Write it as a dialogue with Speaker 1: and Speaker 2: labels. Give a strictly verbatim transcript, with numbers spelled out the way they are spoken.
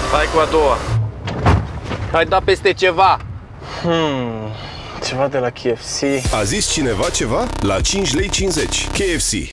Speaker 1: Hai cu a doua. Hai da peste ceva.
Speaker 2: Hmm, ceva de la K F C.
Speaker 3: A zis cineva ceva? La cinci lei cincizeci. K F C.